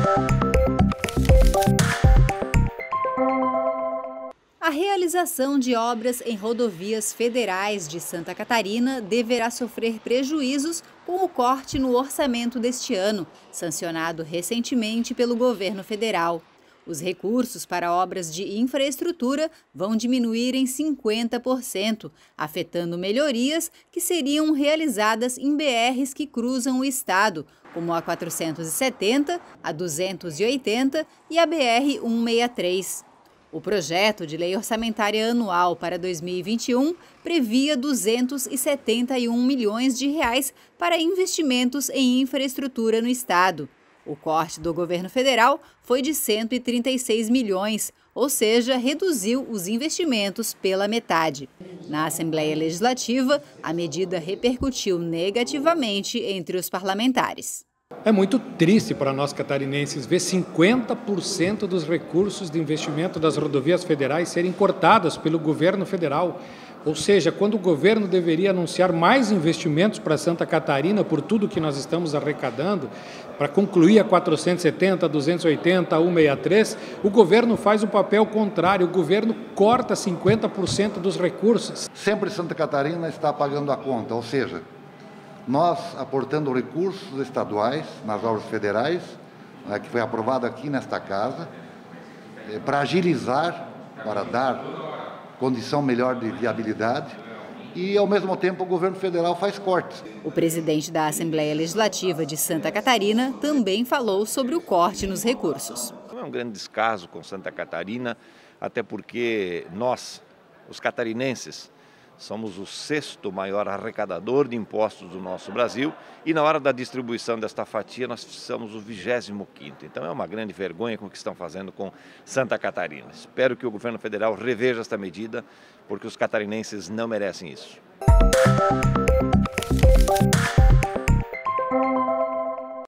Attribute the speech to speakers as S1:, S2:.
S1: A realização de obras em rodovias federais de Santa Catarina deverá sofrer prejuízos com o corte no orçamento deste ano, sancionado recentemente pelo governo federal. Os recursos para obras de infraestrutura vão diminuir em 50%, afetando melhorias que seriam realizadas em BRs que cruzam o estado, como a 470, a 280 e a BR-163. O projeto de lei orçamentária anual para 2021 previa 271 milhões de reais para investimentos em infraestrutura no estado. O corte do governo federal foi de 136 milhões, ou seja, reduziu os investimentos pela metade. Na Assembleia Legislativa, a medida repercutiu negativamente entre os parlamentares.
S2: É muito triste para nós catarinenses ver 50% dos recursos de investimento das rodovias federais serem cortados pelo governo federal. Ou seja, quando o governo deveria anunciar mais investimentos para Santa Catarina por tudo que nós estamos arrecadando, para concluir a 470, a 280, a 163, o governo faz o papel contrário, o governo corta 50% dos recursos.
S3: Sempre Santa Catarina está pagando a conta, ou seja, nós aportando recursos estaduais nas obras federais, que foi aprovado aqui nesta casa, para agilizar, para dar condição melhor de viabilidade, e ao mesmo tempo o governo federal faz cortes.
S1: O presidente da Assembleia Legislativa de Santa Catarina também falou sobre o corte nos recursos.
S4: É um grande descaso com Santa Catarina, até porque nós, os catarinenses, somos o 6º maior arrecadador de impostos do nosso Brasil e na hora da distribuição desta fatia nós somos o 25º. Então é uma grande vergonha com o que estão fazendo com Santa Catarina. Espero que o governo federal reveja esta medida, porque os catarinenses não merecem isso.